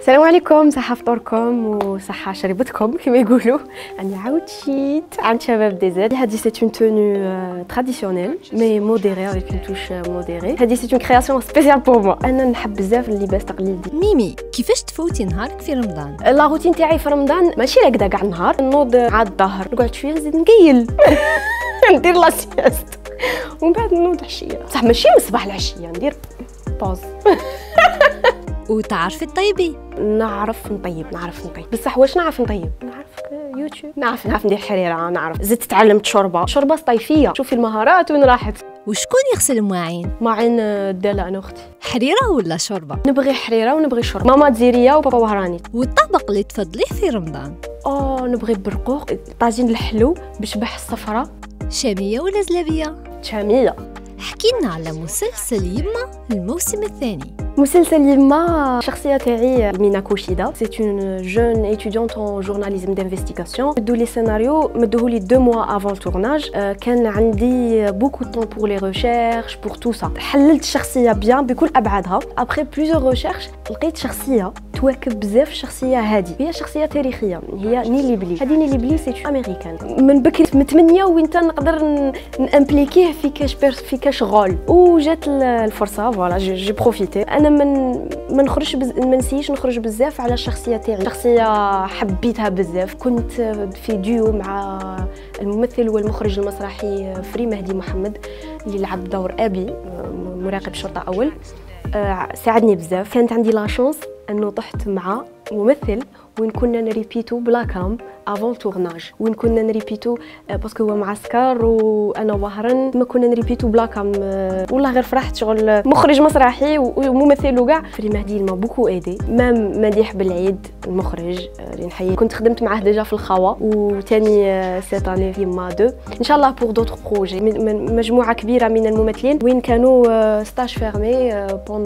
السلام عليكم، صحة فطوركم وصحة شربتكم كما يقولوا. أنا عاود شيت عند شباب دي زاد. هذه سي اون تونو تراديسيونيل مي موديري افيك اون توش موديري. هذه سي اون كرياسيون سبيسيال بور موا. أنا نحب بزاف اللباس التقليدي. ميمي، كيفاش تفوتي نهارك في رمضان؟ لا روتين تاعي في رمضان ماشي هكذا كاع النهار. نوض عاد الظهر نقعد شوية نزيد نقيل ندير لا سياست ومن بعد نوض عشية. صح ماشي من الصباح العشية، ندير باوز. وتعرفي تطيبي؟ نعرف نطيب بصح واش نعرف نطيب؟ نعرف يوتيوب، نعرف ندير حريره، نعرف زدت تعلمت شوربه صيفيه. شوفي المهارات وين راحت. وشكون يغسل المواعين؟ مواعين الداله انا اختي. حريره ولا شوربه؟ نبغي حريره ونبغي شوربه. ماما تزيريه وبابا وهراني. والطبق اللي تفضليه في رمضان؟ نبغي برقوق، طاجين الحلو بشبح الصفراء. شاميه ولا زلابيه؟ شاميه. حكي لنا على مسلسل يما الموسم الثاني. مسلسل يما شخصيه تاعي مينا كوشيدا، سي اون جون ايتيديونت ان جورناليزم دانفستيغاسيون. مدوا لي سيناريو، مدوه لي 2 موا افون التورناج. كان عندي بوكو طون بور لي ريشيرش بور تو سا. حللت الشخصيه بيان بكل ابعادها. ابري بليزيور ريشيرش لقيت شخصيه تواكب بزاف الشخصيه هذه. هي شخصيه تاريخيه، هي نيلي بلي. هذه نيلي بلي سي امريكان. من بكري متمنيه وين نقدر نامبليكيه في كاش غول، وجات الفرصه فوالا جي بروفيتي. انا ما نخرجش ما نسيش نخرج بزاف على الشخصيه تاعي. شخصيه حبيتها بزاف. كنت في ديو مع الممثل والمخرج المسرحي فري مهدي محمد اللي لعب دور ابي مراقب شرطه اول. ساعدني بزاف. كانت عندي لا شانس انه طحت مع ممثل وين كنا نريبيتو بلا كام افون تورناج، وين كنا نريبيتو باسكو هو معسكر وانا وهران ما كنا نريبيتو بلا كام. والله غير فرحت، شغل مخرج مسرحي وممثل وكاع. فري مهدي ما بوكو ايدي. مام مديح بالعيد المخرج اللي نحيي، كنت خدمت معاه ديجا في الخوا، وثاني سيت في ما 2 ان شاء الله بور دوطر بروجي. مجموعه كبيره من الممثلين وين كانوا ستاج فيرمي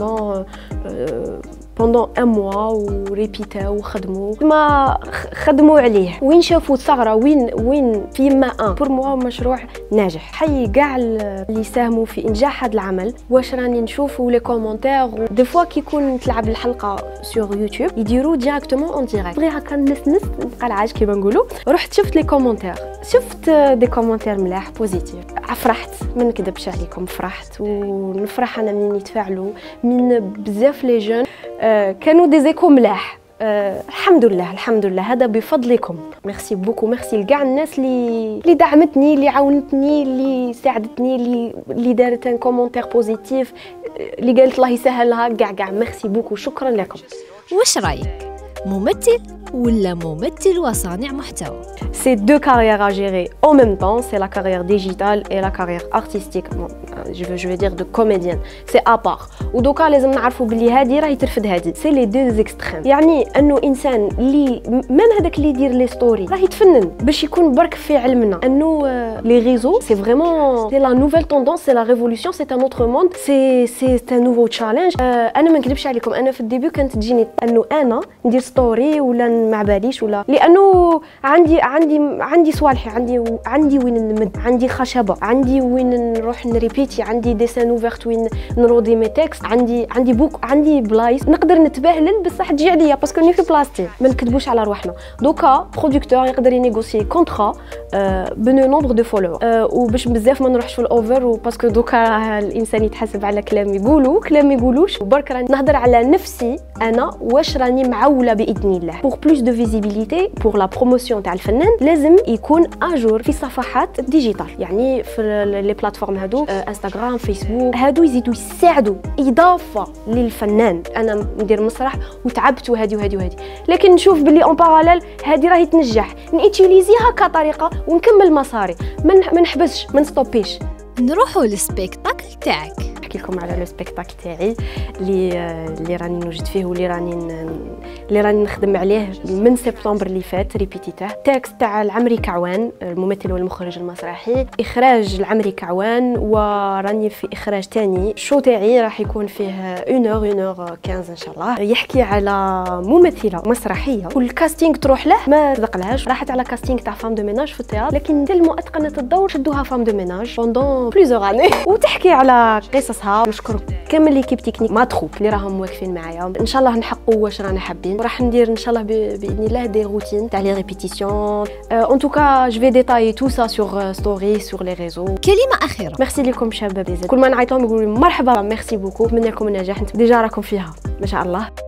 بوندون ان موا وريبيتاو وخدموا ما خدموا عليه. وين شافوا الثغره وين في يما بور موا مشروع ناجح. حي كاع اللي ساهموا في انجاح هذا العمل. واش راني نشوفوا لي كومونتير دي فوا كي يكون تلعب الحلقه سور يوتيوب يديروا ديريكتومون اون ديريكت. بغي هكا نسنس نبقى العاج كيما نقولوا. رحت شفت لي كومونتير، شفت دي كومونتير ملاح بوزيتيف. فرحت، ما نكذبش عليكم، فرحت ونفرح انا منين يتفاعلوا من بزاف لي جون. كانوا دي زيكو ملاح. الحمد لله هذا بفضلكم. ميرسي بوكو، ميرسي لكاع الناس اللي دعمتني، اللي عاونتني، اللي ساعدتني، اللي دارت ان كومونتير بوزيتيف، اللي قالت الله يسهلها. كاع ميرسي بوكو، شكرا لكم. واش رايك، ممثل ولا ممثل وصانع محتوى؟ C'est 2 carrières à gérer en même temps, c'est la carrière digitale et la carrière artistique. Je veux dire de comédienne, c'est à part. ودوكا لازم نعرفوا بلي هذه راهي ترفد هذه، سي لي دو زيكستريم. يعني انه انسان اللي ميم هذاك اللي يدير لي ستوري راهي يتفنن باش يكون برك في علمنا انه لي ريزو سي فريمون سي لا نوفيل توندونس، سي لا ريفولوسيون، سي ان اوتر موند، سي ان نوفو تشالنج. انا ما نكذبش عليكم، انا في الديبيو كانت تجيني انه انا ندير ستوري ولا ما باليش، ولا لانه عندي صوالحي، عندي وين نمد، عندي خشبه، عندي وين نروح نريبيتي، عندي ديسان اوفرت وين نرودي مي تكست، عندي بلايص نقدر نتباهلل بصح تجي عليا باسكو ني في بلاصتي. ما نكذبوش على رواحنا. دوكا برودكتور يقدر ينيغوسي كونطرا بنو نومبر دو فولور، وباش بزاف ما نروحش في الاوفر، وباسكو دوكا الانسان يتحاسب على كلام يقولوا كلام ما يقولوش. وبرك راني نهضر على نفسي انا واش راني معوله باذن الله. بور بلوس دو فيزيبيليتي بور لا بروموسيون تاع الفنان لازم يكون اجور في صفحات ديجيتال، يعني في لي بلاتفورم هادو انستغرام فيسبوك، هادو يزيدوا يساعدوا اضافه للفنان. انا ندير مسرح وتعبت وهذه لكن نشوف باللي اون باراليل هذه راهي تنجح، نيتيليزيها كطريقه ونكمل مساري، ما نحبسش، ما نستوبيش. نروحوا للسبيكتاكل تاعك. نحكي لكم على لو سبيكتاكل تاعي اللي راني نوجد فيه واللي راني نخدم عليه من سبتمبر اللي فات. ريبيتيته تكست تاع العمري كعوان الممثل والمخرج المسرحي، اخراج العمري كعوان، وراني في اخراج ثاني. شو تاعي راح يكون فيه 1h15 ان شاء الله. يحكي على ممثله مسرحيه والكاستينغ تروح له ما تذقلهاش. راحت على كاستينغ تاع فام دو ميناج في التياتر، لكن تلمو اتقنت الدور شدوها فام دو ميناج بوندون بليزيور اني وتحكي على قصصها بلاصتها. نشكر كامل ليكيب تكنيك ما تروب اللي راهم واقفين معايا. ان شاء الله نحققوا واش رانا حابين، وراح ندير ان شاء الله باذن الله دي روتين تاع لي ريبيتيسيون. ان توكا جو في ديتاي تو سا سور ستوري سور لي ريزو. كلمه اخيره. ميرسي لكم شباب، كل ما نعيط لهم يقولوا لي مرحبا، ميرسي بوكو، نتمنى لكم النجاح، انتم ديجا راكم فيها ما شاء الله.